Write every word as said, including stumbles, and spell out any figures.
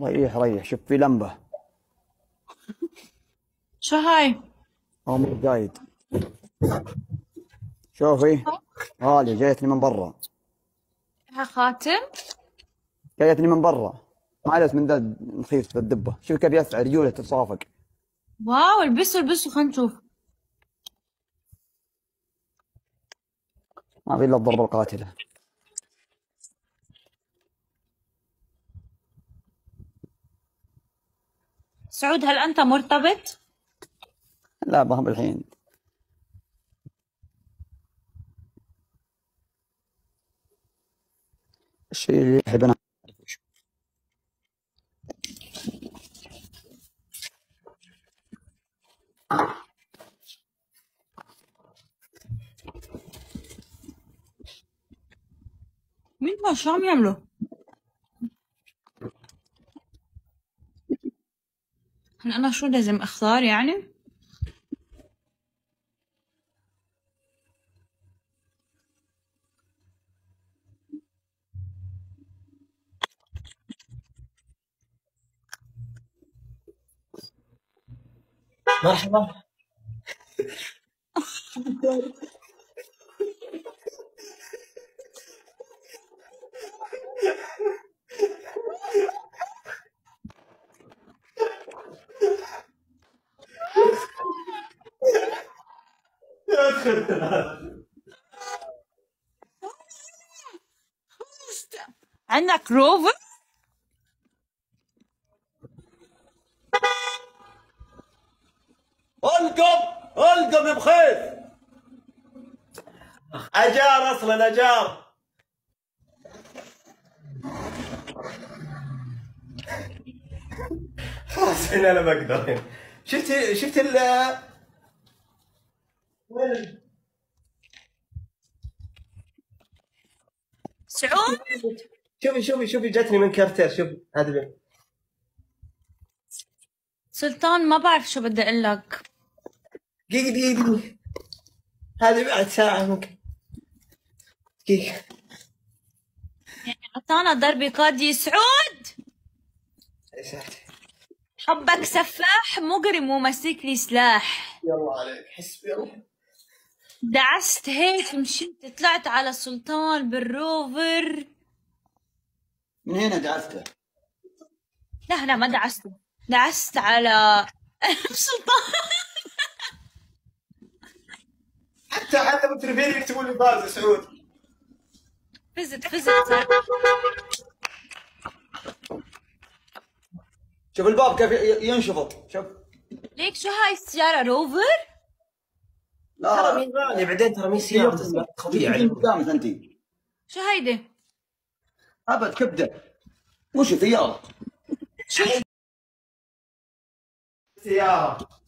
ريح ريح، شوف في لمبة. شو هاي؟ أمر جايد. شوفي، غالية جايتني من برا. ها خاتم؟ جايتني من برا، ما عليك من ذا نخيس بالدبة. شوف كيف يسعى رجوله تتصافق. واو، البسوا البسوا خلينا نشوف. ما في إلا الضربة القاتلة. سعود، هل أنت مرتبط؟ لا ما هو بالحين. الشيء اللي يحب أنا. مين ما شو عم يعملوا؟ هل أنا شو لازم أختار يعني؟ مرحبا. عندك روفر؟ القم القم يا بخير. اجار اصلا اجار. خلاص هنا انا بقدر. شفت شفت ال وين سعود؟ شوفي شوفي شوفي جتني من كارتير. شوفي هذا. سلطان، ما بعرف شو بدي أقول لك. دقيقة دقيقة دقيقة، هذه بعد ساعة ممكن. دقيقة. يعني أعطانا ضربة قاضية. سعود، حبك سفاح مجرم وماسك لي سلاح. يلا عليك، حسبي الله. دعست هيك مشيت طلعت على سلطان بالروفر. من هنا دعسته. لا لا، ما دعسته، دعست على سلطان. حتى حتى مترفين يكتبوا لي فاز سعود. فزت فزت صار. شوف الباب كيف ينشفط. شوف. ليك شو هاي السيارة روفر؟ لا ترى مين غالي بعدين، ترى مين سيارة قوية عليك. عليك. قدامك انت. شو هيدي؟ ابد كبده. وش سيارة؟ سيارة